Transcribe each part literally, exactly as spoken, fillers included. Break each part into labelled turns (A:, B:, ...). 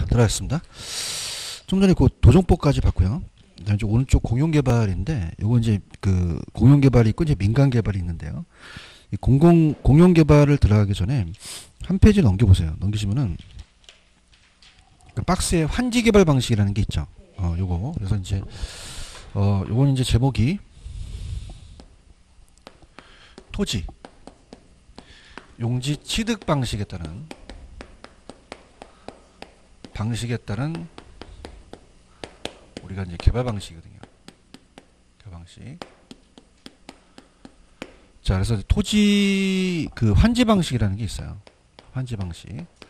A: 들어가겠습니다. 좀 전에 그 도정법까지 봤고요. 그다음에 이제 오른쪽 공용개발인데, 요거 이제 그 공용개발이 있고 이제 민간개발이 있는데요. 이 공공 공용개발을 들어가기 전에 한 페이지 넘겨보세요. 넘기시면은 그 박스에 환지개발 방식이라는 게 있죠. 어, 요거. 그래서 이제 어, 요건 이제 제목이 토지 용지 취득 방식에 따른 방식에 따른 우리가 이제 개발 방식이거든요. 개발 방식. 자, 그래서 토지 그 환지 방식이라는 게 있어요. 환지 방식.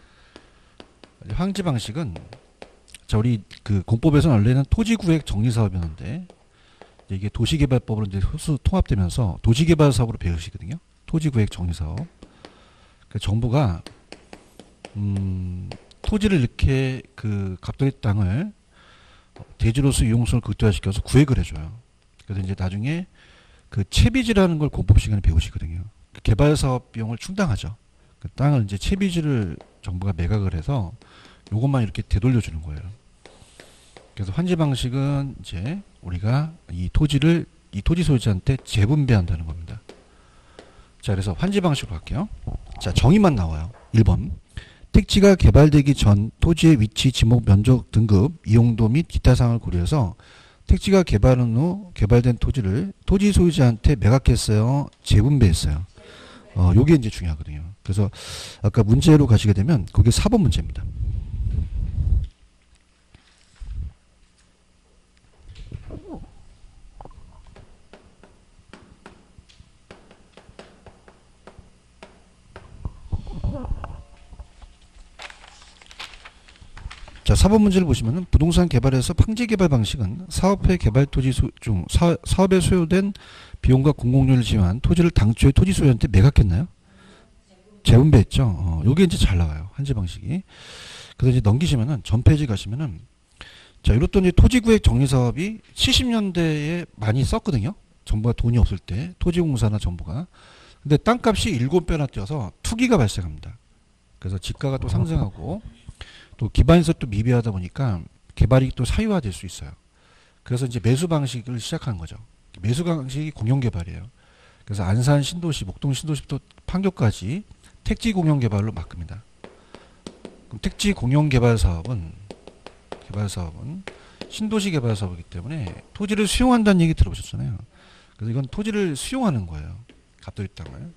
A: 환지 방식은 자, 우리 그 공법에서는 원래는 토지구획 정리사업이었는데 이게 도시개발법으로 이제 흡수 통합되면서 도시개발사업으로 배우시거든요. 토지구획 정리사업. 그러니까 정부가 음, 토지를 이렇게 그 갑돌이 땅을 대지로서 이용성을 극대화시켜서 구획을 해줘요. 그래서 이제 나중에 그 채비지라는 걸 공법 시간에 배우시거든요. 그 개발사업 비용을 충당하죠. 그 땅을 이제 채비지를 정부가 매각을 해서 요것만 이렇게 되돌려주는 거예요. 그래서 환지 방식은 이제 우리가 이 토지를 이 토지 소유자한테 재분배한다는 겁니다. 자, 그래서 환지 방식으로 갈게요. 자, 정의만 나와요. 일 번. 택지가 개발되기 전 토지의 위치, 지목, 면적, 등급, 이용도 및 기타 사항을 고려해서 택지가 개발한 후 개발된 토지를 토지 소유자한테 매각했어요, 재분배했어요. 어, 요게 이제 중요하거든요. 그래서 아까 문제로 가시게 되면 그게 사 번 문제입니다. 자, 사 번 문제를 보시면은 부동산 개발에서 평지 개발 방식은 사업회 개발 토지 소, 중 사, 사업에 소요된 비용과 공공료를 지원한 토지를 당초에 토지 소유한테 매각했나요? 재분배했죠. 어, 요게 이제 잘 나와요. 환지 방식이. 그래서 이제 넘기시면은 전 페이지 가시면은 자, 이렇던 이제 토지구획 정리사업이 칠십 년대에 많이 썼거든요. 정부가 돈이 없을 때 토지공사나 정부가. 근데 땅값이 일곱 배나 뛰어서 투기가 발생합니다. 그래서 지가가 또 상승하고 또 기반에서 또 미비하다 보니까 개발이 또 사유화될 수 있어요. 그래서 이제 매수 방식을 시작한 거죠. 매수 방식이 공용개발이에요. 그래서 안산 신도시, 목동 신도시부터 판교까지 택지 공용개발로 바꿉니다. 그럼 택지 공용개발 사업은 개발 사업은 신도시 개발 사업이기 때문에 토지를 수용한다는 얘기 들어보셨잖아요. 그래서 이건 토지를 수용하는 거예요. 갑돌이 땅을.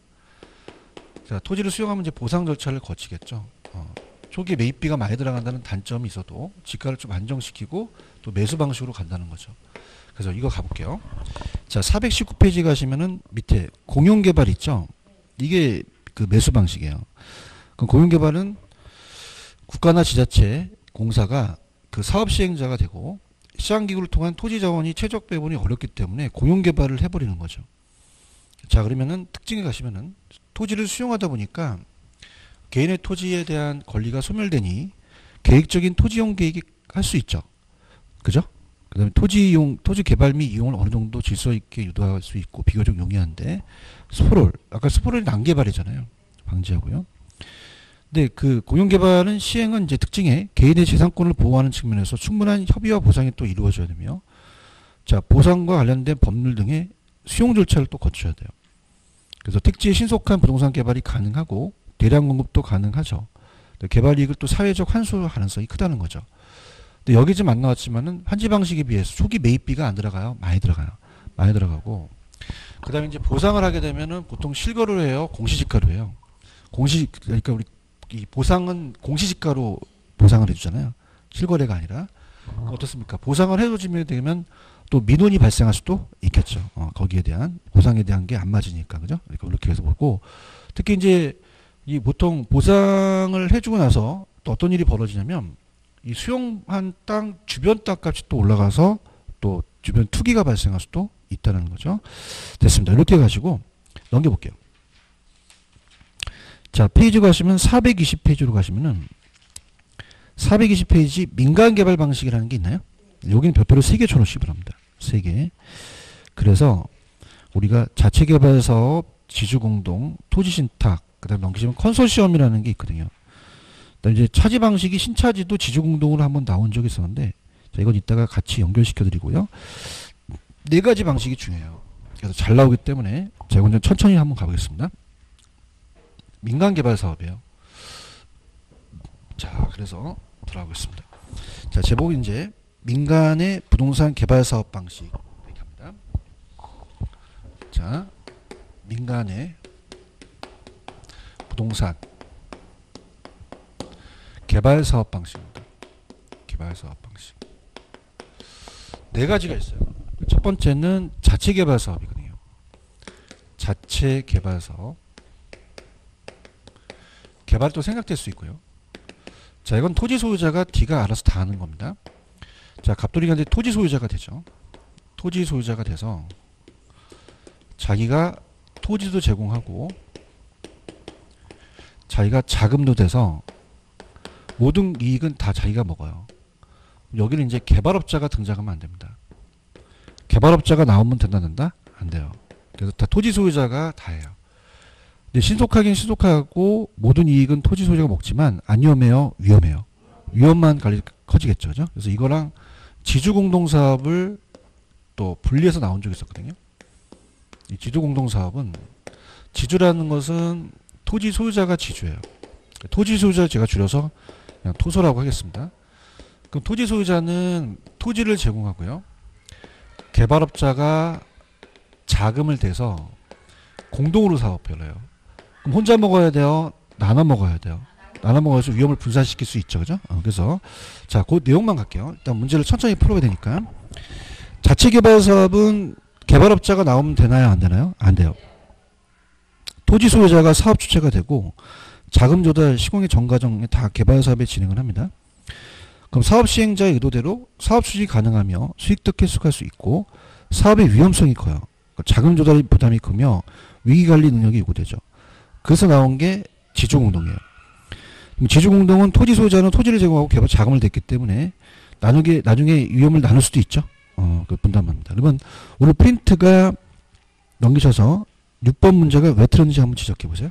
A: 자, 토지를 수용하면 이제 보상 절차를 거치겠죠. 어. 초기 매입비가 많이 들어간다는 단점이 있어도 지가를 좀 안정시키고 또 매수 방식으로 간다는 거죠. 그래서 이거 가볼게요. 자, 사백십구 페이지 가시면은 밑에 공용개발 있죠. 이게 그 매수 방식이에요. 그 공용개발은 국가나 지자체 공사가 그 사업 시행자가 되고 시장기구를 통한 토지 자원이 최적 배분이 어렵기 때문에 공용개발을 해버리는 거죠. 자, 그러면은 특징에 가시면은 토지를 수용하다 보니까 개인의 토지에 대한 권리가 소멸되니 계획적인 토지용 계획이 할 수 있죠. 그죠? 그 다음에 토지용, 토지 개발 및 이용을 어느 정도 질서 있게 유도할 수 있고 비교적 용이한데 스포롤, 아까 스포롤이 난개발이잖아요. 방지하고요. 근데 그 공용개발은 시행은 이제 특징에 개인의 재산권을 보호하는 측면에서 충분한 협의와 보상이 또 이루어져야 되며 자, 보상과 관련된 법률 등의 수용 절차를 또 거쳐야 돼요. 그래서 택지의 신속한 부동산 개발이 가능하고 대량 공급도 가능하죠. 개발 이익을 또 사회적 환수할 가능성이 크다는 거죠. 근데 여기 좀 안 나왔지만은 환지 방식에 비해서 초기 매입비가 안 들어가요? 많이 들어가요. 많이 들어가고. 그 다음에 이제 보상을 하게 되면은 보통 실거래로 해요? 공시지가로 해요? 공시, 그러니까 우리 이 보상은 공시지가로 보상을 해주잖아요. 실거래가 아니라. 어떻습니까? 보상을 해주면 되면 또 민원이 발생할 수도 있겠죠. 어, 거기에 대한, 보상에 대한 게 안 맞으니까. 그죠? 이렇게 해서 보고. 특히 이제 이 보통 보상을 해주고 나서 또 어떤 일이 벌어지냐면 이 수용한 땅 주변 땅값이 또 올라가서 또 주변 투기가 발생할 수도 있다는 거죠. 됐습니다. 이렇게 가지고 넘겨볼게요. 자, 페이지 가시면 사백이십 페이지로 가시면은 사백이십 페이지 민간개발 방식이라는 게 있나요? 여기는 별표를 세 개 쳐놓으시기 바랍니다. 세 개. 그래서 우리가 자체개발사업, 지주공동, 토지신탁, 그 다음에 넘기시면 컨소시엄이라는 게 있거든요. 그다음에 이제 차지 방식이 신차지도 지주공동으로 한번 나온 적이 있었는데, 자, 이건 이따가 같이 연결시켜 드리고요. 네 가지 방식이 중요해요. 그래서 잘 나오기 때문에 제가 먼저 천천히 한번 가보겠습니다. 민간 개발 사업이에요. 자, 그래서 들어가겠습니다. 자, 제목이 이제 민간의 부동산 개발 사업 방식 이렇게 합니다. 자, 민간의 부동산 개발 사업 방식입니다. 개발 사업 방식. 네 가지가 있어요. 첫 번째는 자체 개발 사업이거든요. 자체 개발 사업. 개발도 생각될 수 있고요. 자, 이건 토지 소유자가 D가 알아서 다 하는 겁니다. 자, 갑돌이가 이제 토지 소유자가 되죠. 토지 소유자가 돼서 자기가 토지도 제공하고 자기가 자금도 돼서 모든 이익은 다 자기가 먹어요. 여기는 이제 개발업자가 등장하면 안 됩니다. 개발업자가 나오면 된다, 된다? 안 돼요. 그래서 다 토지 소유자가 다 해요. 근데 신속하긴 신속하고 모든 이익은 토지 소유자가 먹지만 안 위험해요? 위험해요. 위험만 관리 커지겠죠. 그죠? 그래서 이거랑 지주공동사업을 또 분리해서 나온 적이 있었거든요. 이 지주공동사업은, 지주라는 것은 토지 소유자가 지주예요. 토지 소유자 제가 줄여서 그냥 토소라고 하겠습니다. 그럼 토지 소유자는 토지를 제공하고요. 개발업자가 자금을 대서 공동으로 사업을 해요. 그럼 혼자 먹어야 돼요? 나눠 먹어야 돼요? 나눠 먹어서 위험을 분산시킬 수 있죠. 그죠? 어, 그래서 자, 그 내용만 갈게요. 일단 문제를 천천히 풀어야 되니까. 자체 개발 사업은 개발업자가 나오면 되나요? 안 되나요? 안 돼요. 토지 소유자가 사업 주체가 되고 자금 조달, 시공의 전 과정에 다 개발 사업에 진행을 합니다. 그럼 사업 시행자의 의도대로 사업 추진이 가능하며 수익도 계속할 수 있고 사업의 위험성이 커요. 그러니까 자금 조달 부담이 크며 위기관리 능력이 요구되죠. 그래서 나온 게 지주공동이에요. 지주공동은 토지 소유자는 토지를 제공하고 개발 자금을 댔기 때문에 나중에, 나중에 위험을 나눌 수도 있죠. 어, 그 분담합니다. 그러면 오늘 프린트가 넘기셔서 육 번 문제가 왜 틀렸는지 한번 지적해 보세요.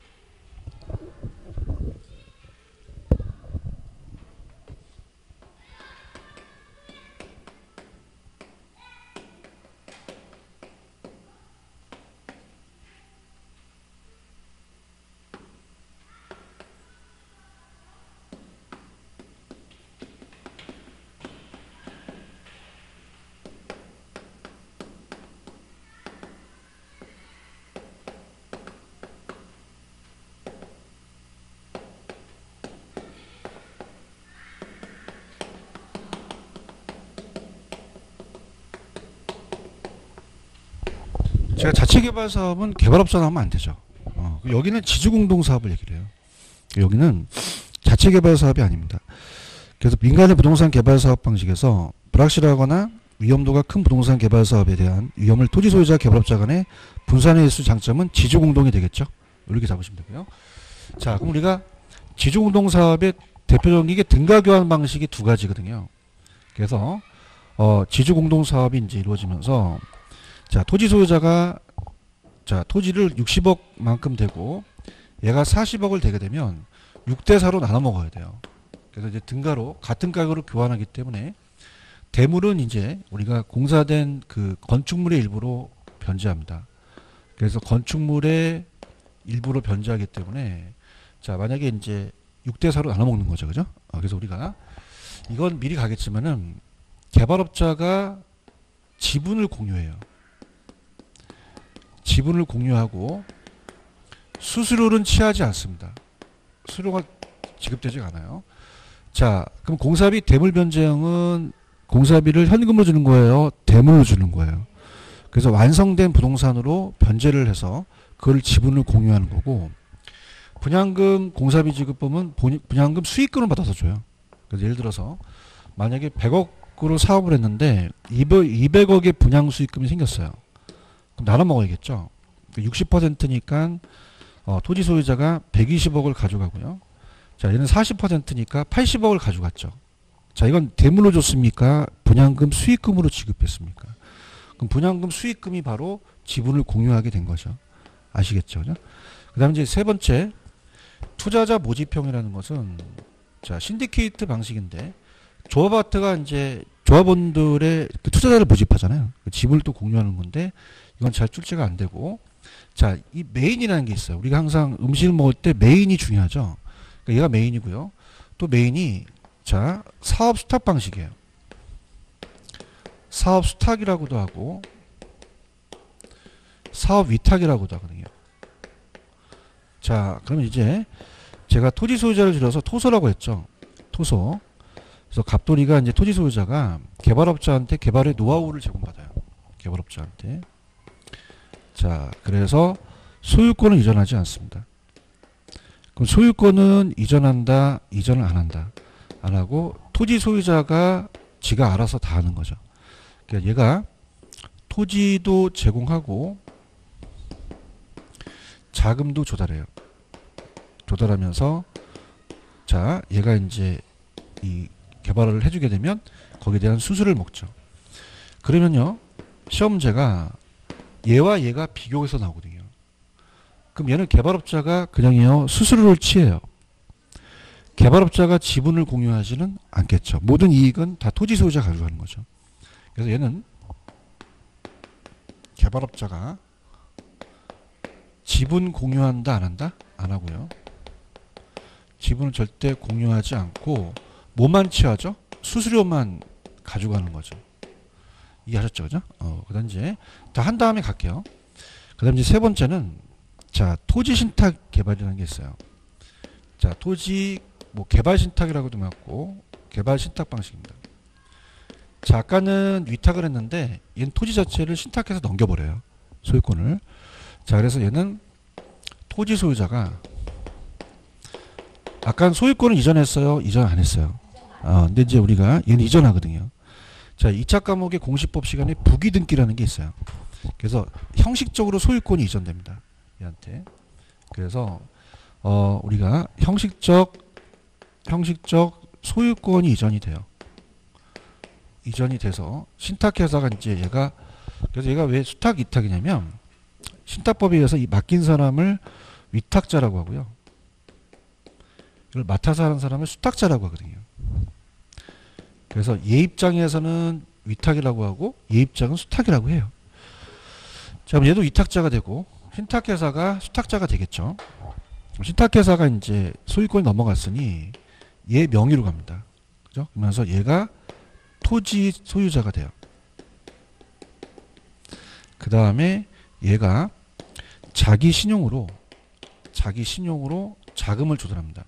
A: 제가 자체개발 사업은 개발업자 나오면 안 되죠. 어, 여기는 지주공동 사업을 얘기를 해요. 여기는 자체개발 사업이 아닙니다. 그래서 민간의 부동산 개발 사업 방식에서 불확실하거나 위험도가 큰 부동산 개발 사업에 대한 위험을 토지 소유자 개발업자 간에 분산해낼 수 장점은 지주공동이 되겠죠. 이렇게 잡으시면 되고요. 자, 그럼 우리가 지주공동 사업의 대표적인 게 등가 교환 방식이 두 가지거든요. 그래서 어, 지주공동 사업이 이제 이루어지면서 자, 토지 소유자가 자, 토지를 육십억만큼 되고 얘가 사십억을 되게 되면 육 대 사로 나눠 먹어야 돼요. 그래서 이제 등가로 같은 가격으로 교환하기 때문에 대물은 이제 우리가 공사된 그 건축물의 일부로 변제합니다. 그래서 건축물의 일부로 변제하기 때문에 자, 만약에 이제 육 대 사로 나눠 먹는 거죠. 그죠? 어, 그래서 우리가 이건 미리 가겠지만은 개발업자가 지분을 공유해요. 지분을 공유하고 수수료는 취하지 않습니다. 수수료가 지급되지 않아요. 자, 그럼 공사비 대물 변제형은 공사비를 현금으로 주는 거예요? 대물로 주는 거예요? 그래서 완성된 부동산으로 변제를 해서 그걸 지분을 공유하는 거고, 분양금 공사비 지급법은 분양금 수익금을 받아서 줘요. 그래서 예를 들어서 만약에 백억으로 사업을 했는데 이백억의 분양 수익금이 생겼어요. 그럼 나눠 먹어야겠죠. 육십 퍼센트니까 어, 토지 소유자가 백이십억을 가져가고요. 자, 얘는 사십 퍼센트니까 팔십억을 가져갔죠. 자, 이건 대물로 줬습니까? 분양금 수익금으로 지급했습니까? 그럼 분양금 수익금이 바로 지분을 공유하게 된 거죠. 아시겠죠? 그 다음에 이제 세 번째, 투자자 모집형이라는 것은 자 신디케이트 방식인데 조합아트가 이제 조합원들의 그 투자자를 모집하잖아요. 그 지분을 또 공유하는 건데 이건 잘 출제가 안 되고 자 이 메인이라는 게 있어요. 우리가 항상 음식을 먹을 때 메인이 중요하죠. 그러니까 얘가 메인이고요. 또 메인이 자 사업 수탁 방식이에요. 사업 수탁이라고도 하고 사업 위탁이라고도 하거든요. 자 그러면 이제 제가 토지 소유자를 줄여서 토소라고 했죠. 토소. 그래서 갑돌이가 이제 토지 소유자가 개발업자한테 개발의 노하우를 제공받아요. 개발업자한테. 자 그래서 소유권은 이전하지 않습니다. 그럼 소유권은 이전한다, 이전을 안 한다. 안 하고 토지 소유자가 지가 알아서 다 하는 거죠. 그러니까 얘가 토지도 제공하고 자금도 조달해요. 조달하면서 자 얘가 이제 이 개발을 해주게 되면 거기에 대한 수수료를 먹죠. 그러면요 시험 문제가 얘와 얘가 비교해서 나오거든요. 그럼 얘는 개발업자가 그냥요 수수료를 취해요. 개발업자가 지분을 공유하지는 않겠죠. 모든 이익은 다 토지 소유자가 가져가는 거죠. 그래서 얘는 개발업자가 지분 공유한다 안 한다? 안 하고요. 지분을 절대 공유하지 않고 뭐만 취하죠? 수수료만 가져가는 거죠. 이해하셨죠? 그죠? 어, 그 다음 이제 다 한 다음에 갈게요. 그 다음 이제 세 번째는 자 토지 신탁 개발이라는 게 있어요. 자 토지 뭐 개발 신탁이라고도 맞고 개발 신탁 방식입니다. 자 아까는 위탁을 했는데 얘는 토지 자체를 신탁해서 넘겨버려요. 소유권을. 자 그래서 얘는 토지 소유자가 아까는 소유권을 이전했어요? 이전 안 했어요? 어, 근데 이제 우리가 얘는 이전하거든요. 자 이 차 과목의 공시법 시간에 부기등기라는 게 있어요. 그래서 형식적으로 소유권이 이전됩니다. 얘한테. 그래서 어, 우리가 형식적 형식적 소유권이 이전이 돼요. 이전이 돼서 신탁회사가 이제 얘가 그래서 얘가 왜 수탁 위탁이냐면 신탁법에 의해서 이 맡긴 사람을 위탁자라고 하고요. 이걸 맡아서 하는 사람을 수탁자라고 하거든요. 그래서 얘 입장에서는 위탁이라고 하고 얘 입장은 수탁이라고 해요. 자, 그럼 얘도 위탁자가 되고 신탁회사가 수탁자가 되겠죠. 신탁회사가 이제 소유권이 넘어갔으니 얘 명의로 갑니다. 그죠? 그러면서 얘가 토지 소유자가 돼요. 그 다음에 얘가 자기 신용으로 자기 신용으로 자금을 조달합니다.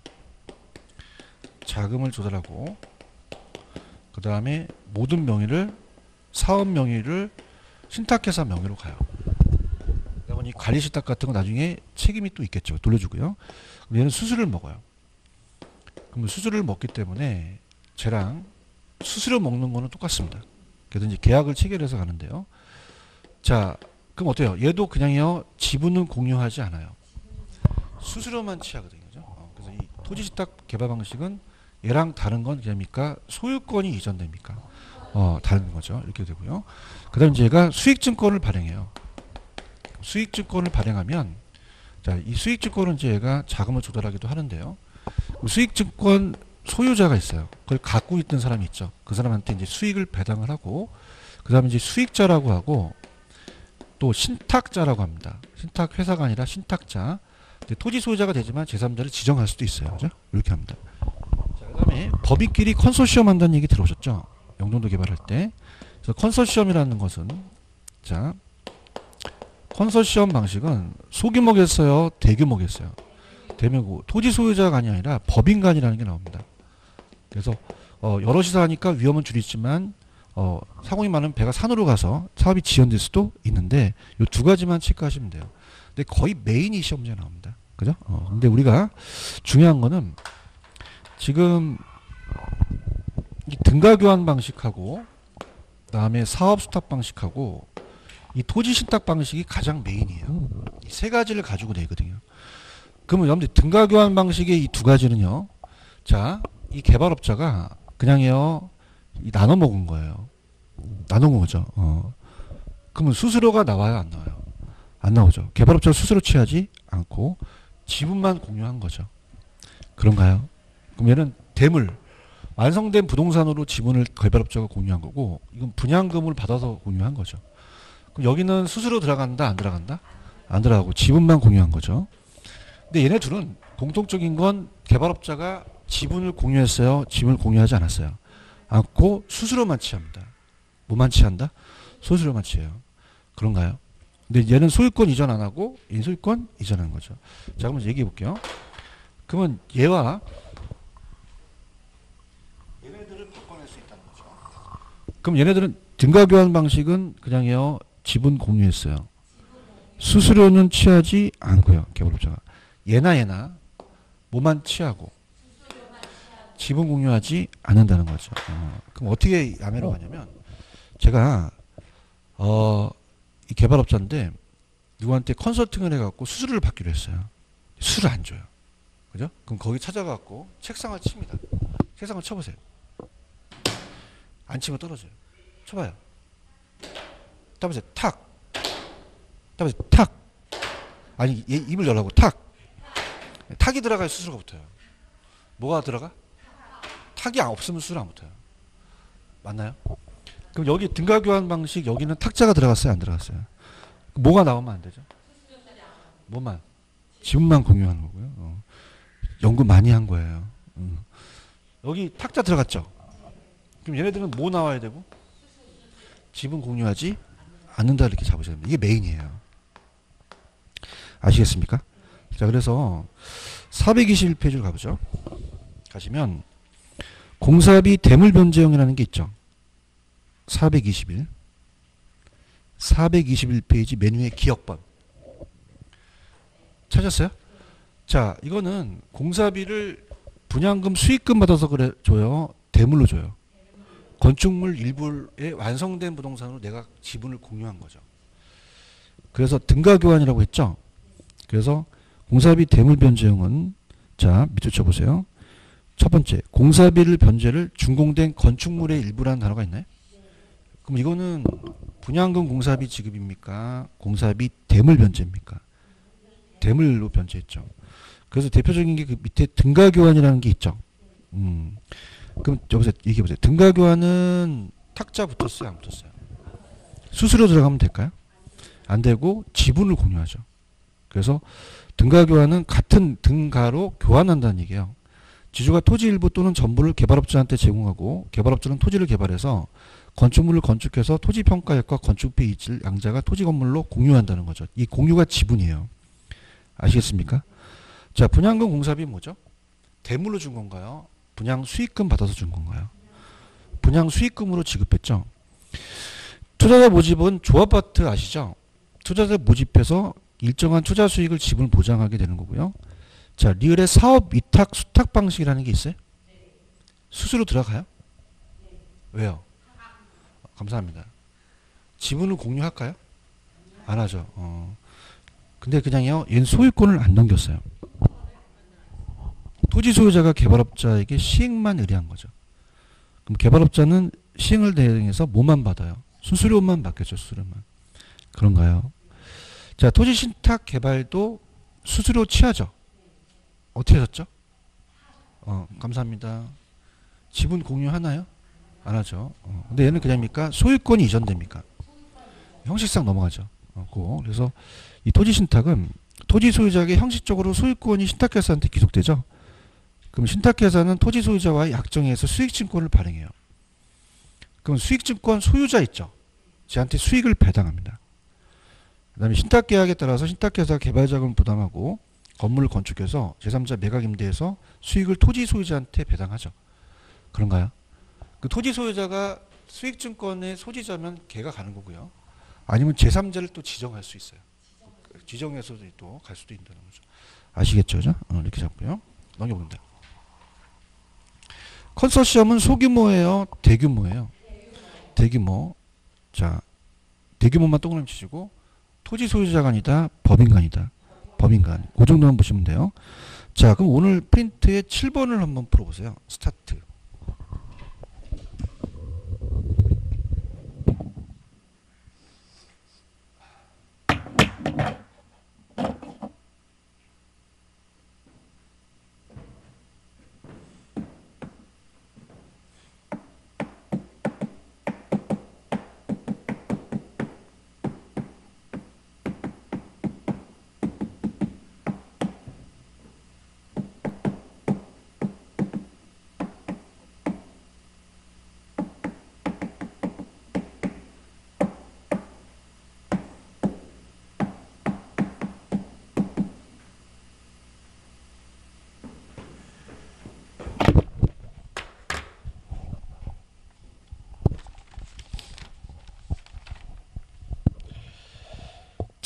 A: 자금을 조달하고 그 다음에 모든 명의를 사업 명의를 신탁회사 명의로 가요. 그러면 이 관리 신탁 같은 거 나중에 책임이 또 있겠죠. 돌려주고요. 그럼 얘는 수수료를 먹어요. 그럼 수수료를 먹기 때문에 쟤랑 수수료 먹는 거는 똑같습니다. 그래서 이제 계약을 체결해서 가는데요. 자, 그럼 어때요? 얘도 그냥요 지분은 공유하지 않아요. 수수료만 취하거든요. 그죠? 어, 그래서 이 토지신탁 개발 방식은 얘랑 다른 건 그냥입니까? 소유권이 이전됩니까? 어, 다른 거죠. 이렇게 되고요. 그 다음 이제 얘가 수익증권을 발행해요. 수익증권을 발행하면 자, 이 수익증권은 이제 얘가 자금을 조달하기도 하는데요. 수익증권 소유자가 있어요. 그걸 갖고 있던 사람이 있죠. 그 사람한테 이제 수익을 배당을 하고, 그 다음에 이제 수익자라고 하고, 또 신탁자라고 합니다. 신탁 회사가 아니라 신탁자. 토지 소유자가 되지만 제삼자를 지정할 수도 있어요. 그죠? 이렇게 합니다. 자, 그 다음에 법인끼리 컨소시엄 한다는 얘기 들어오셨죠? 영종도 개발할 때. 그래서 컨소시엄이라는 것은, 자, 컨소시엄 방식은 소규모겠어요? 대규모겠어요? 대규모. 토지 소유자 간이 아니라 법인 간이라는 게 나옵니다. 그래서 어, 여럿이서 하니까 위험은 줄이지만 어, 사고이 많으면 배가 산으로 가서 사업이 지연될 수도 있는데 이 두 가지만 체크하시면 돼요. 근데 거의 메인이 시험 문제 나옵니다. 그죠? 어, 근데 우리가 중요한 거는 지금 이 등가 교환 방식하고 그다음에 사업 수탁 방식하고 이 토지 신탁 방식이 가장 메인이에요. 이 세 가지를 가지고 내거든요. 그러면 여러분들 등가 교환 방식의 이 두 가지는요. 자, 이 개발업자가 그냥요 이 나눠 먹은 거예요. 나눠 먹은 거죠. 어. 그러면 수수료가 나와요, 안 나와요? 안 나오죠. 개발업자가 수수료 취하지 않고 지분만 공유한 거죠. 그런가요? 그럼 얘는 대물, 완성된 부동산으로 지분을 개발업자가 공유한 거고, 이건 분양금을 받아서 공유한 거죠. 그럼 여기는 수수료 들어간다, 안 들어간다? 안 들어가고 지분만 공유한 거죠. 근데 얘네 둘은 공통적인 건 개발업자가 지분을 공유했어요? 지분을 공유하지 않았어요? 않고 수수료만 취합니다. 뭐만 취한다? 수수료만 취해요. 그런가요? 근데 얘는 소유권 이전 안 하고 얘는 소유권 이전하는 거죠. 자, 그럼 얘기해 볼게요. 그러면 얘와 얘네들을 바꿔낼 수 있다는 거죠. 그럼 얘네들은 등가 교환 방식은 그냥요 지분 공유했어요. 수수료는 취하지 않고요. 개발업자가. 얘나 얘나 뭐만 취하고 지분 공유하지 않는다는 거죠. 어, 그럼 어떻게 야매로 가냐면 제가 어, 이 개발업자인데 누구한테 컨설팅을 해갖고 수수료를 받기로 했어요. 수수료 안 줘요. 그죠? 그럼 거기 찾아갖고 책상을 칩니다. 책상을 쳐보세요. 안 치면 떨어져요. 쳐봐요. 따보세요. 탁. 따보세요. 탁. 아니 얘 입을 열라고 탁. 탁이 들어가야 수수료가 붙어요. 뭐가 들어가? 탁이 없으면 수수료 안 붙어요. 맞나요? 그럼 여기 등가 교환 방식 여기는 탁자가 들어갔어요? 안 들어갔어요? 뭐가 나오면 안 되죠? 뭐만? 지분만 공유하는 거고요. 어. 연구 많이 한 거예요. 음. 여기 탁자 들어갔죠? 그럼 얘네들은 뭐 나와야 되고? 지분 공유하지 않는다 이렇게 잡으셔야 됩니다. 이게 메인이에요. 아시겠습니까? 자, 그래서 사백이십일 페이지로 가보죠. 가시면 공사비 대물 변제형이라는 게 있죠. 사백이십일. 사백이십일 페이지 메뉴의 기억번. 찾았어요? 자, 이거는 공사비를 분양금 수익금 받아서 그래 줘요? 대물로 줘요? 건축물 일부의 완성된 부동산으로 내가 지분을 공유한 거죠. 그래서 등가 교환이라고 했죠. 그래서 공사비 대물 변제형은 자 밑줄 쳐보세요. 첫 번째 공사비를 변제를 준공된 건축물의 일부라는 단어가 있나요? 그럼 이거는 분양금 공사비 지급입니까? 공사비 대물 변제입니까? 대물로 변제했죠. 그래서 대표적인 게 그 밑에 등가 교환이라는 게 있죠. 음. 그럼 여기서 얘기해 보세요. 등가 교환은 탁자 붙었어요? 안 붙었어요? 수수료 들어가면 될까요? 안 되고 지분을 공유하죠. 그래서 등가 교환은 같은 등가로 교환한다는 얘기예요. 지주가 토지 일부 또는 전부를 개발업자한테 제공하고 개발업자는 토지를 개발해서 건축물을 건축해서 토지 평가액과 건축비 이익을 양자가 토지 건물로 공유한다는 거죠. 이 공유가 지분이에요. 아시겠습니까? 자, 분양금 공사비 뭐죠? 대물로 준 건가요? 분양 수익금 받아서 준 건가요? 분양 수익금으로 지급했죠. 투자자 모집은 조합아파트 아시죠? 투자자 모집해서 일정한 투자 수익을 지분을 보장하게 되는 거고요. 자, 리을의 사업 위탁 수탁 방식이라는 게 있어요? 수수료 들어가요? 왜요? 감사합니다. 지분을 공유할까요? 안 하죠. 어. 근데 그냥요, 얘는 소유권을 안 넘겼어요. 토지 소유자가 개발업자에게 시행만 의뢰한 거죠. 그럼 개발업자는 시행을 대행해서 뭐만 받아요? 수수료만 받겠죠, 수수료만. 그런가요? 자, 토지 신탁 개발도 수수료 취하죠? 어떻게 하셨죠? 어, 감사합니다. 지분 공유하나요? 안 하죠. 어, 근데 얘는 그냥입니까? 소유권이 이전됩니까? 형식상 넘어가죠. 어, 고. 그래서 이 토지 신탁은 토지 소유자에게 형식적으로 소유권이 신탁회사한테 기속되죠. 그럼 신탁회사는 토지 소유자와의 약정에서 수익증권을 발행해요. 그럼 수익증권 소유자 있죠. 쟤한테 수익을 배당합니다. 그 다음에 신탁계약에 따라서 신탁회사가 개발자금을 부담하고 건물을 건축해서 제삼자 매각임대해서 수익을 토지 소유자한테 배당하죠. 그런가요? 그 토지 소유자가 수익증권의 소지자면 걔가 가는 거고요. 아니면 제삼자를 또 지정할 수 있어요. 지정해서 또 갈 수도 있다는 거죠. 아시겠죠? 어, 이렇게 잡고요. 넘겨봅니다. 컨소시엄은 소규모예요? 대규모예요? 대규모. 자, 대규모만 동그라미 치시고 토지 소유자가 아니다. 법인간이다. 법인간. 그 정도만 보시면 돼요. 자, 그럼 오늘 프린트의 칠 번을 한번 풀어보세요. 스타트.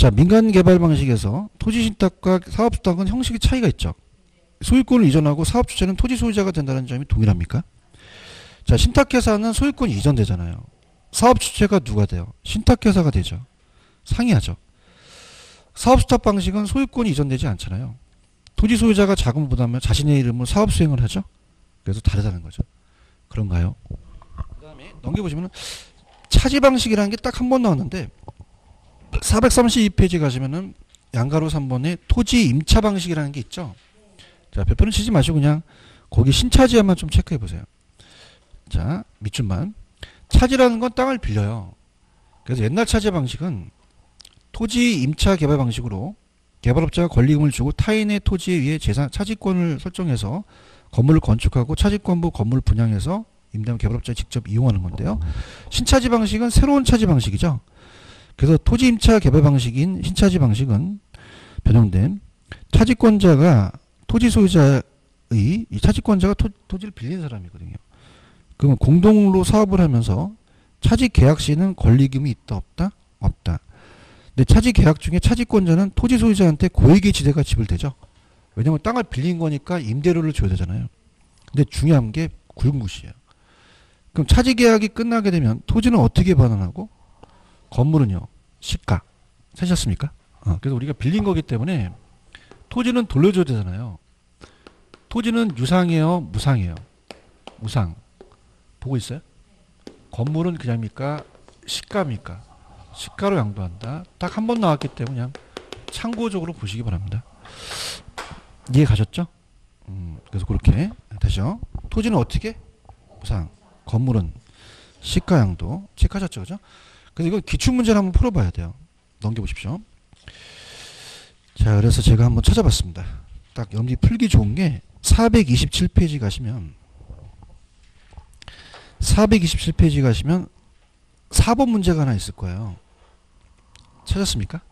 A: 자, 민간 개발 방식에서 토지 신탁과 사업 수탁은 형식의 차이가 있죠. 소유권을 이전하고 사업 주체는 토지 소유자가 된다는 점이 동일합니까? 자, 신탁회사는 소유권이 이전되잖아요. 사업 주체가 누가 돼요? 신탁회사가 되죠. 상이하죠. 사업 수탁 방식은 소유권이 이전되지 않잖아요. 토지 소유자가 자금을 부담하면 자신의 이름으로 사업 수행을 하죠. 그래서 다르다는 거죠. 그런가요? 그 다음에 넘겨보시면 차지 방식이라는 게 딱 한 번 나왔는데 사백삼십이 페이지 가시면은 양가로 삼 번에 토지 임차 방식이라는 게 있죠. 자, 별표는 치지 마시고 그냥 거기 신차지에만 좀 체크해 보세요. 자, 밑줄만. 차지라는 건 땅을 빌려요. 그래서 옛날 차지 방식은 토지 임차 개발 방식으로 개발업자가 권리금을 주고 타인의 토지에 의해 재산 차지권을 설정해서 건물을 건축하고 차지권부 건물을 분양해서 임대하면 개발업자가 직접 이용하는 건데요. 신차지 방식은 새로운 차지 방식이죠. 그래서 토지 임차 개발 방식인 신차지 방식은 변형된 차지권자가 토지 소유자의 이 차지권자가 토, 토지를 빌린 사람이거든요. 그러면 공동으로 사업을 하면서 차지 계약 시에는 권리금이 있다 없다? 없다. 근데 차지 계약 중에 차지권자는 토지 소유자한테 고액의 지대가 지불되죠. 왜냐면 땅을 빌린 거니까 임대료를 줘야 되잖아요. 근데 중요한 게 굵은 곳이에요. 그럼 차지 계약이 끝나게 되면 토지는 어떻게 반환하고 건물은요 시가 사셨습니까? 어, 그래서 우리가 빌린 거기 때문에 토지는 돌려줘야 되잖아요. 토지는 유상이에요, 무상이에요? 무상. 보고 있어요? 건물은 그냥입니까? 시가입니까? 시가로 양도한다. 딱 한 번 나왔기 때문에 그냥 참고적으로 보시기 바랍니다. 이해 가셨죠? 음, 그래서 그렇게 다시요. 토지는 어떻게? 무상. 건물은 시가 양도. 체크하셨죠, 그죠? 그래서 이거 기출문제를 한번 풀어봐야 돼요. 넘겨보십시오. 자, 그래서 제가 한번 찾아봤습니다. 딱 염리 풀기 좋은 게 사백이십칠 페이지 가시면 사백이십칠 페이지 가시면 사 번 문제가 하나 있을 거예요. 찾았습니까?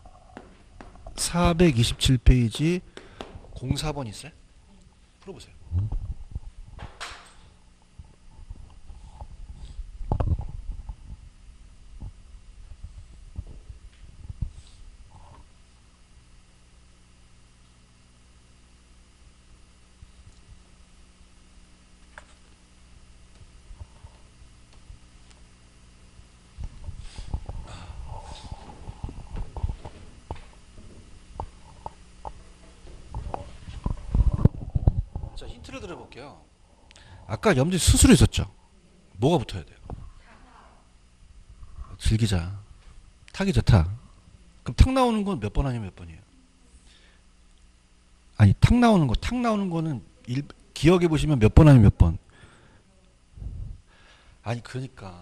A: 사백이십칠 페이지 공사 번 있어요? 풀어보세요. 자, 힌트를 드려볼게요. 아까 염지 수수료 있었죠? 뭐가 붙어야 돼요? 즐기자. 탁이죠, 탁. 그럼 탁 나오는 건 몇 번 아니면 몇 번이에요? 아니, 탁 나오는 거, 탁 나오는 거는 일, 기억해 보시면 몇 번 아니면 몇 번? 아니, 그러니까.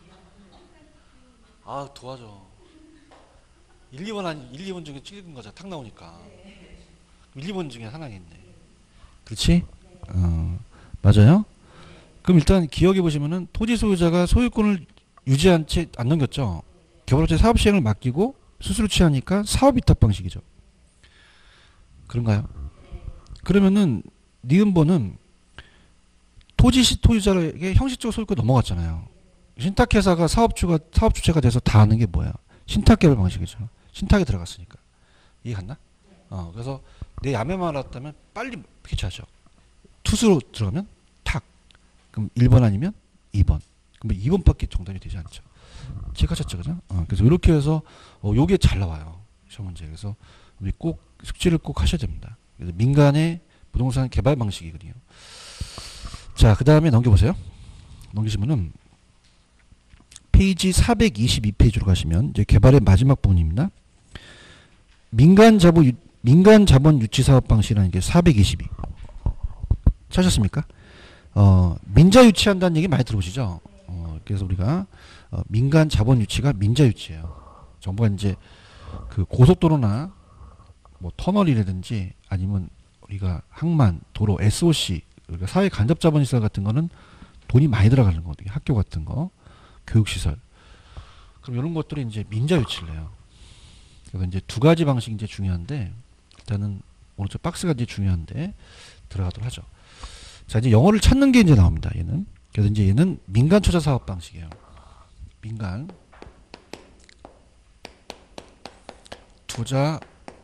A: 아, 도와줘. 일, 이 번 아니, 일, 이 번 중에 찍은 거잖아. 탁 나오니까. 일, 이 번 중에 하나겠네. 그렇지? 어, 맞아요? 그럼 일단 기억해 보시면은 토지 소유자가 소유권을 유지한 채 안 넘겼죠. 개발업체 사업 시행을 맡기고 수수료 취하니까 사업 위탁 방식이죠. 그런가요? 그러면은 니은번은 토지 시 토지자에게 형식적으로 소유권 넘어갔잖아요. 신탁회사가 사업주가 사업 주체가 돼서 다 하는 게 뭐야? 신탁 개발 방식이죠. 신탁에 들어갔으니까. 이해 갔나? 어, 그래서 내 야매만 알았다면 빨리 피치하죠. 투수로 들어가면 탁. 그럼 일 번 아니면 이 번. 그럼 이 번밖에 정답이 되지 않죠. 체크하셨죠, 그죠? 어, 그래서 이렇게 해서 어, 요게 잘 나와요. 시험 문제. 그래서 우리 꼭 숙지를 꼭 하셔야 됩니다. 그래서 민간의 부동산 개발 방식이거든요. 자, 그 다음에 넘겨보세요. 넘기시면은 페이지 사백이십이 페이지로 가시면 이제 개발의 마지막 부분입니다. 민간 자본 유, 민간 자본 유치 사업 방식이라는 게 사백이십이. 찾으셨습니까? 어, 민자 유치한다는 얘기 많이 들어보시죠? 어, 그래서 우리가 어, 민간 자본 유치가 민자 유치예요. 정부가 이제 그 고속도로나 뭐 터널이라든지 아니면 우리가 항만, 도로, 에스오씨, 우리가 사회 간접 자본 시설 같은 거는 돈이 많이 들어가는 거거든요. 학교 같은 거, 교육 시설. 그럼 이런 것들이 이제 민자 유치를 해요. 그래서 이제 두 가지 방식이 이제 중요한데 일단은 오른쪽 박스가 이제 중요한데 들어가도록 하죠. 자, 이제 영어를 찾는 게 이제 나옵니다. 얘는. 그래서 이제 얘는 민간 투자 사업 방식이에요. 민간 투자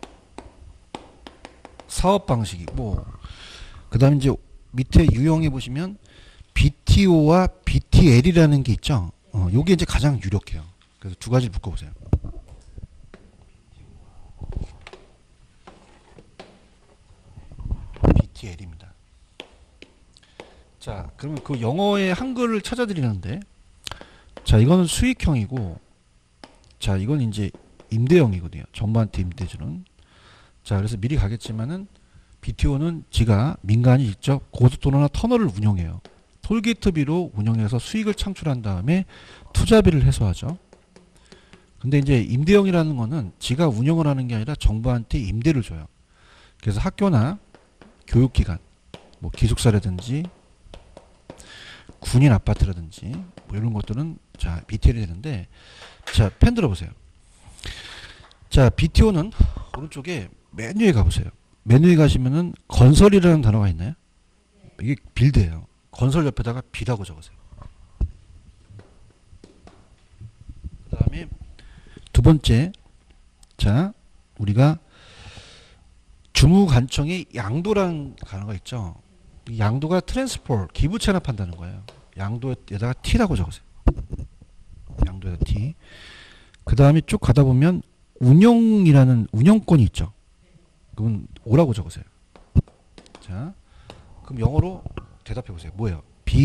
A: 사업 방식이고, 그 다음에 이제 밑에 유형에 보시면 비티오와 비티엘이라는 게 있죠. 어, 요게 이제 가장 유력해요. 그래서 두 가지를 묶어보세요. 비티엘입니다. 자, 그러면 그 영어의 한글을 찾아드리는데, 자, 이거는 수익형이고, 자, 이건 이제 임대형이거든요. 정부한테 임대주는. 자, 그래서 미리 가겠지만은 비티오는 지가 민간이 직접 고속도로나 터널을 운영해요. 톨게이트비로 운영해서 수익을 창출한 다음에 투자비를 해소하죠. 근데 이제 임대형이라는 거는 지가 운영을 하는 게 아니라 정부한테 임대를 줘요. 그래서 학교나 교육기관, 뭐 기숙사라든지 군인 아파트라든지 뭐 이런 것들은 자 비티엘이 되는데, 자 펜 들어보세요. 자 비티오는 오른쪽에 메뉴에 가보세요. 메뉴에 가시면은 건설이라는 단어가 있나요? 이게 빌드예요. 건설 옆에다가 비라고 적으세요. 그 다음에 두 번째, 자 우리가 주무관청의 양도라는 단어가 있죠. 이 양도가 트랜스포, 기부 체납한다는 거예요. 양도에다가 T라고 적으세요. 양도에다 T. 그 다음에 쭉 가다 보면 운영이라는 운영권이 있죠. 그건 O라고 적으세요. 자, 그럼 영어로 대답해 보세요. 뭐예요?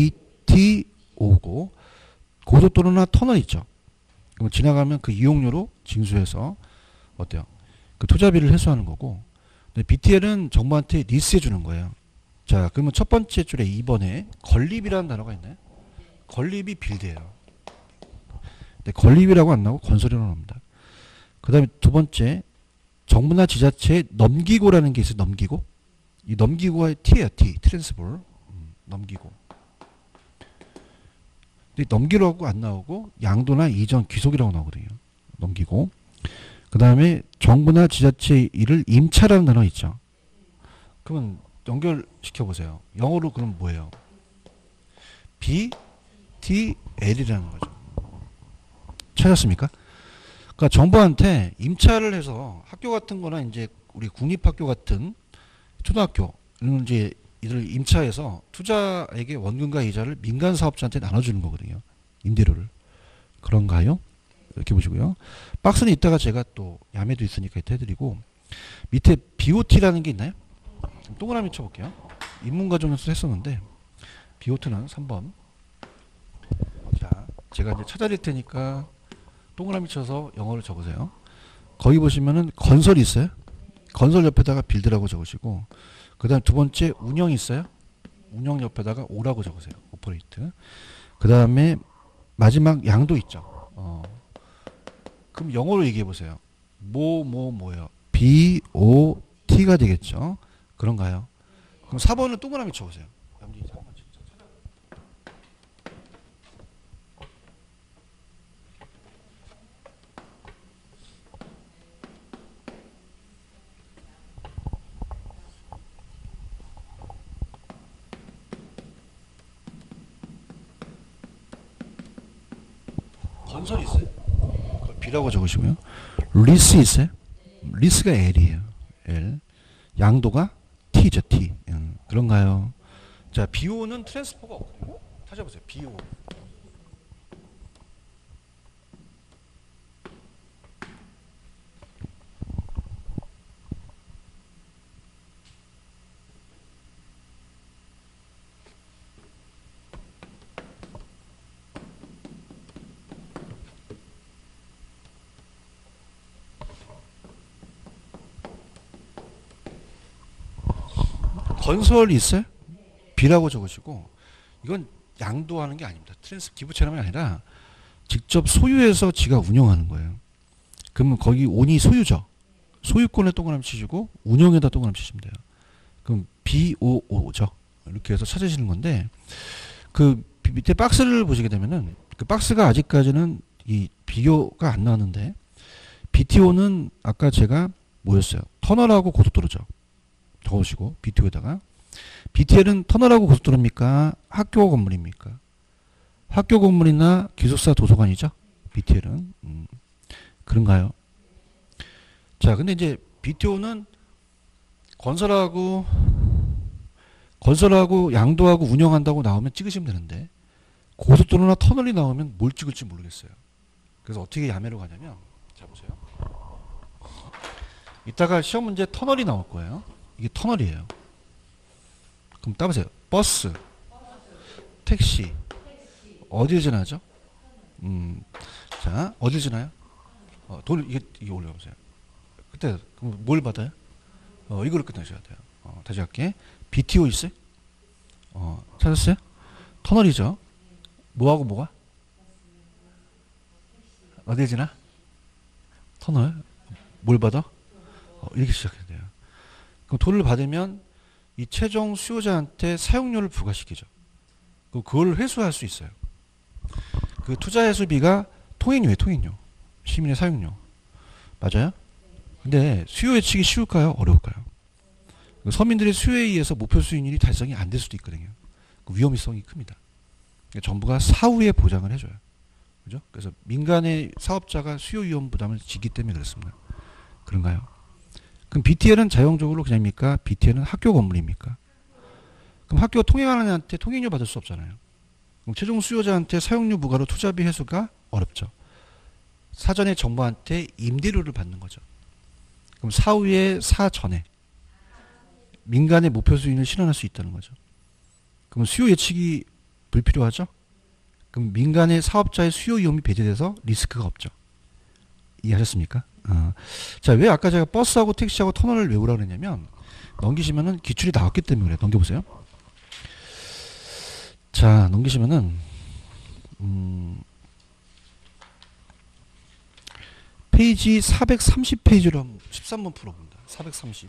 A: 비티오고 고속도로나 터널 있죠. 그럼 지나가면 그 이용료로 징수해서 어때요? 그 투자비를 해소하는 거고, 근데 비티엘은 정부한테 리스해 주는 거예요. 자, 그러면 첫 번째 줄에 이 번에 건립이라는 단어가 있나요? 건립이 빌드예요. 근데 건립이라고 안 나오고 건설이라고 나옵니다. 그 다음에 두 번째, 정부나 지자체에 넘기고라는 게 있어요. 넘기고. 이 넘기고가 T예요. T. 트랜스볼. 음, 넘기고. 근데 넘기라고 안 나오고 양도나 이전 귀속이라고 나오거든요. 넘기고. 그 다음에 정부나 지자체의 일을 임차라는 단어 있죠. 그러면 연결시켜 보세요. 영어로 그럼 뭐예요? 비티엘이라는 거죠. 찾았습니까? 그러니까 정부한테 임차를 해서 학교 같은 거나 이제 우리 국립학교 같은 초등학교 이런 이제 이들 임차해서 투자에게 원금과 이자를 민간 사업자한테 나눠주는 거거든요. 임대료를. 그런가요? 이렇게 보시고요. 박스는 이따가 제가 또 야매도 있으니까 이따 해드리고, 밑에 비오티라는 게 있나요? 동그라미 쳐볼게요. 인문과정에서 했었는데 비오티는 삼 번. 자, 제가 이제 찾아낼 테니까 동그라미 쳐서 영어를 적으세요. 거기 보시면은 건설이 있어요. 건설 옆에다가 빌드라고 적으시고, 그 다음 두 번째 운영이 있어요. 운영 옆에다가 O라고 적으세요. 오퍼레이트. 그 다음에 마지막 양도 있죠. 어. 그럼 영어로 얘기해 보세요. 뭐, 뭐, 뭐요? B, O, T가 되겠죠. 그런가요? 그럼 사 번은 동그라미 쳐보세요. 건설 있어요? B라고 적으시고요. 리스 있어요? 리스가 L이에요. L. 양도가 T죠. T. 음, 그런가요? 자, 비오는 트랜스포가 없거든요. 찾아보세요. 비오. 건설이 있어요? B라고 적으시고, 이건 양도하는 게 아닙니다. 트랜스 기부 체납이 아니라 직접 소유해서 지가 운영하는 거예요. 그러면 거기 온이 소유죠. 소유권에 동그라미 치시고 운영에다 동그라미 치시면 돼요. 그럼 비오오죠. 이렇게 해서 찾으시는 건데, 그 밑에 박스를 보시게 되면은 그 박스가 아직까지는 이 비교가 안 나왔는데, 비티오는 아까 제가 뭐였어요? 터널하고 고속도로죠. 적으시고 비티오에다가. 비티엘은 터널하고 고속도로입니까? 학교 건물입니까? 학교 건물이나 기숙사 도서관이죠. 비티엘은. 음, 그런가요? 자, 근데 이제 비티오는 건설하고 건설하고 양도하고 운영한다고 나오면 찍으시면 되는데 고속도로나 터널이 나오면 뭘 찍을지 모르겠어요. 그래서 어떻게 야매로 가냐면 자 보세요. 이따가 시험 문제 터널이 나올 거예요. 이게 터널이에요. 그럼 따보세요. 버스, 택시 어디를 지나죠? 음, 자 어디를 지나요? 어, 돌 이게 이게 올려보세요. 그때 그럼 뭘 받아요? 어, 이거를 끝내셔야 돼요. 어, 다시 할게. 비티오 있어요? 어, 찾았어요? 터널이죠. 뭐하고 뭐가? 어디에 지나? 터널. 뭘 받아? 어, 이렇게 시작해야 돼요. 그럼 돈을 받으면 이 최종 수요자한테 사용료를 부과시키죠. 그걸 회수할 수 있어요. 그 투자 회수비가 통행료예요, 통행료. 시민의 사용료. 맞아요? 근데 수요 예측이 쉬울까요? 어려울까요? 서민들의 수요에 의해서 목표 수익률이 달성이 안 될 수도 있거든요. 그 위험성이 큽니다. 정부가 사후에 보장을 해줘요. 그죠? 그래서 민간의 사업자가 수요 위험 부담을 지기 때문에 그렇습니다. 그런가요? 그럼 비티엘은 자동적으로 그냥입니까? 비티엘은 학교 건물입니까? 그럼 학교 통행하는 애한테 통행료 받을 수 없잖아요. 그럼 최종 수요자한테 사용료 부과로 투자비 회수가 어렵죠. 사전에 정부한테 임대료를 받는 거죠. 그럼 사후에 사전에 민간의 목표 수익을 실현할 수 있다는 거죠. 그럼 수요 예측이 불필요하죠? 그럼 민간의 사업자의 수요 위험이 배제돼서 리스크가 없죠. 이해하셨습니까? 어. 자, 왜 아까 제가 버스하고 택시하고 터널을 외우라고 그랬냐면 넘기시면은 기출이 나왔기 때문에 그래요. 넘겨보세요. 자, 넘기시면은 음, 페이지 사백삼십 페이지로 십삼 번 풀어봅니다. 사백삼십.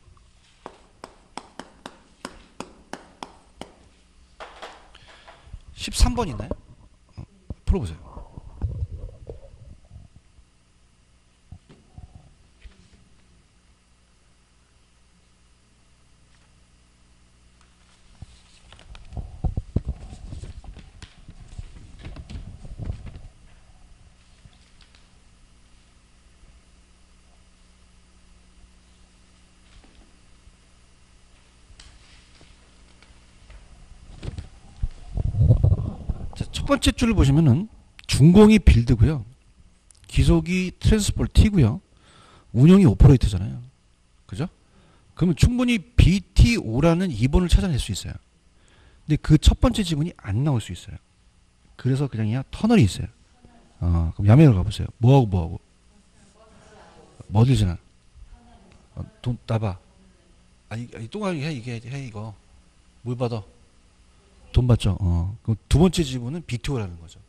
A: 십삼 번 있나요? 어, 풀어보세요. 첫 번째 줄을 보시면은 준공이 빌드고요. 기속이 트랜스폴 T고요. 운영이 오퍼레이터잖아요. 그죠? 그러면 충분히 비티오라는 이 번을 찾아낼 수 있어요. 근데 그 첫 번째 지문이 안 나올 수 있어요. 그래서 그냥 그냥 터널이 있어요. 어, 그럼 야매로 가보세요. 뭐하고 뭐하고? 뭐들 지나? 어, 돈 따봐. 아니, 아니 똥하게 해, 이게 해, 이거. 뭘 받아? 돈 받죠. 어. 그럼 두 번째 지문은 비티오라는 거죠.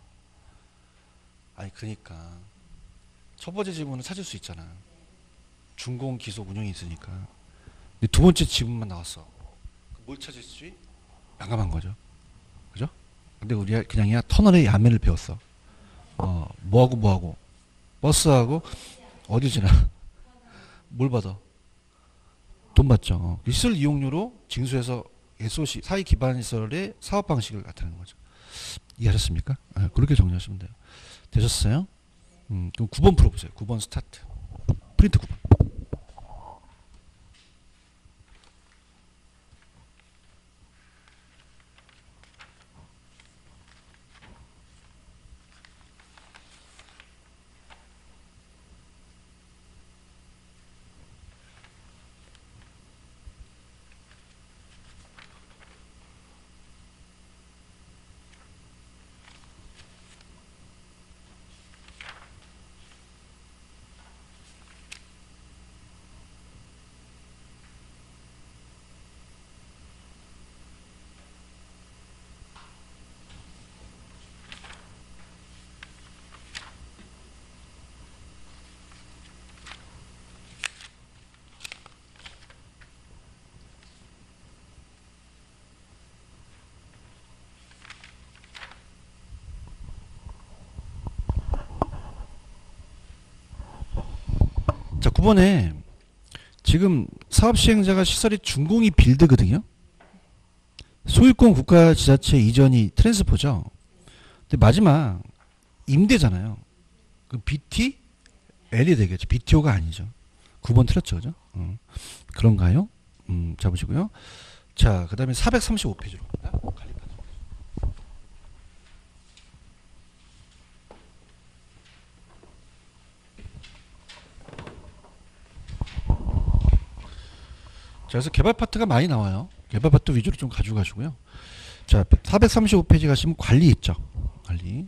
A: 아니, 그러니까. 첫 번째 지문은 찾을 수 있잖아. 준공, 기속, 운영이 있으니까. 근데 두 번째 지문만 나왔어. 뭘 찾을지? 난감한 거죠. 그죠? 근데 우리가 그냥 그냥 터널의 야매를 배웠어. 어, 뭐하고 뭐하고. 버스하고 어디 지나? 뭘 받아? 돈 받죠. 어. 시설 이용료로 징수해서 에스오씨, 사회 기반 시설의 사업 방식을 나타내는 거죠. 이해하셨습니까? 아, 그렇게 정리하시면 돼요. 되셨어요? 음, 그럼 구 번 풀어보세요. 구 번 스타트. 프린트 구 번. 자, 구 번에 지금 사업 시행자가 시설이 준공이 빌드거든요. 소유권 국가 지자체 이전이 트랜스포죠. 근데 마지막 임대잖아요. 그 비티, 엘이 되겠죠. 비티오가 아니죠. 구 번 틀렸죠, 그죠? 음, 그런가요? 음, 잡으시고요. 자, 그 다음에 사백삼십오 페이지로 갑니다. 관리판. 자, 그래서 개발 파트가 많이 나와요. 개발 파트 위주로 좀 가져가시고요. 자, 사백삼십오 페이지 가시면 관리 있죠. 관리.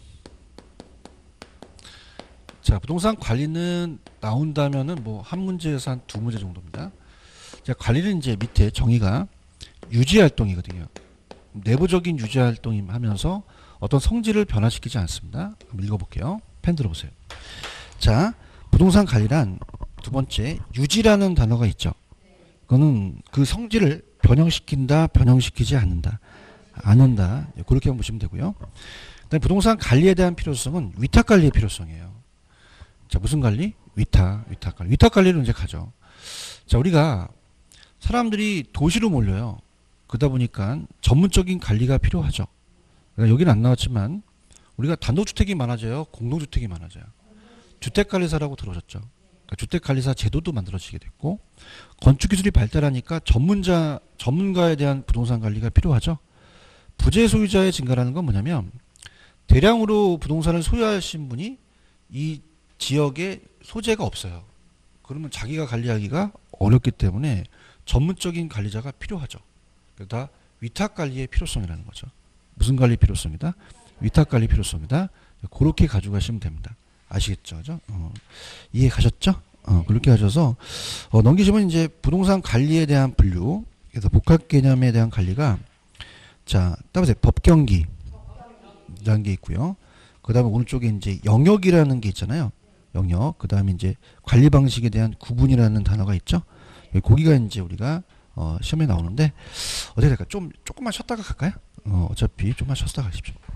A: 자, 부동산 관리는 나온다면은 뭐 한 문제에서 한 두 문제 정도입니다. 자, 관리는 이제 밑에 정의가 유지 활동이거든요. 내부적인 유지 활동이 하면서 어떤 성질을 변화시키지 않습니다. 한번 읽어볼게요. 펜 들어보세요. 자, 부동산 관리란 두 번째 유지라는 단어가 있죠. 그거는 그 성질을 변형시킨다, 변형시키지 않는다, 않는다. 그렇게 보시면 되고요. 그다음에 부동산 관리에 대한 필요성은 위탁 관리의 필요성이에요. 자, 무슨 관리? 위탁, 위탁 관리. 위탁 관리로 이제 가죠. 자, 우리가 사람들이 도시로 몰려요. 그러다 보니까 전문적인 관리가 필요하죠. 그러니까 여기는 안 나왔지만 우리가 단독주택이 많아져요, 공동주택이 많아져요. 주택관리사라고 들어오셨죠. 그러니까 주택관리사 제도도 만들어지게 됐고, 건축기술이 발달하니까 전문자, 전문가에 대한 부동산 관리가 필요하죠. 부재 소유자의 증가라는 건 뭐냐면 대량으로 부동산을 소유하신 분이 이 지역에 소재가 없어요. 그러면 자기가 관리하기가 어렵기 때문에 전문적인 관리자가 필요하죠. 그러다 위탁관리의 필요성이라는 거죠. 무슨 관리 필요성이다? 위탁관리 필요성이다. 그렇게 가져가시면 됩니다. 아시겠죠? 그죠? 어, 이해 가셨죠? 어, 그렇게 하셔서 어, 넘기시면 이제 부동산 관리에 대한 분류, 그래서 복합 개념에 대한 관리가, 자, 따라서 법경기 라는 게 있고요. 그 다음에 오른쪽에 이제 영역이라는 게 있잖아요. 영역. 그 다음에 이제 관리 방식에 대한 구분이라는 단어가 있죠. 거기가 이제 우리가 어, 시험에 나오는데 어떻게 될까? 좀 조금만 쉬었다가 갈까요? 어, 어차피 좀만 쉬었다가 가십시오.